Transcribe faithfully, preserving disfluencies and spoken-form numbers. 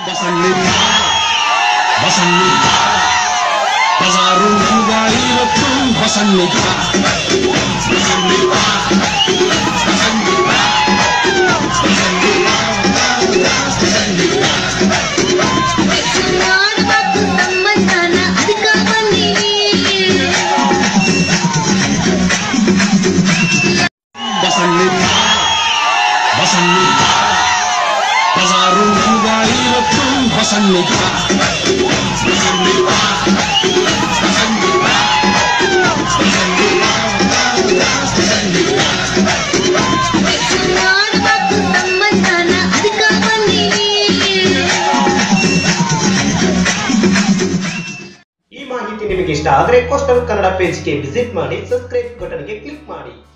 ಈ ಮಾಹಿತಿ ನಿಮಗೆ ಇಷ್ಟ ಆದರೆ ಕೋಸ್ಟಲ್ ಕನ್ನಡ ಪೇಜ್ಗೆ ವಿಸಿಟ್ ಮಾಡಿ, ಸಬ್ಸ್ಕ್ರೈಬ್ ಬಟನ್ಗೆ ಕ್ಲಿಕ್ ಮಾಡಿ.